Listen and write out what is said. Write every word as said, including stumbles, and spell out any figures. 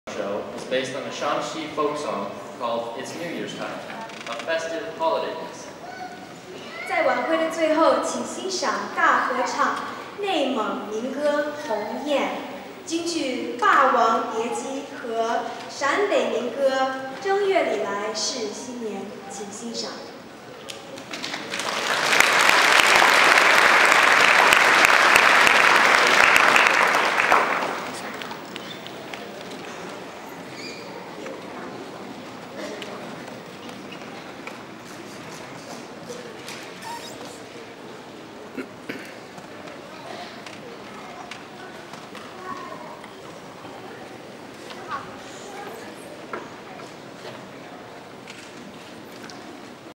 show is based on a Shanxi folk song called It's New Year's Time, a festive holiday piece. 在晚会的最后，请欣赏大合唱内蒙民歌《鸿雁》，京剧《霸王别姬》和陕北民歌《正月里来是新年》，请欣赏。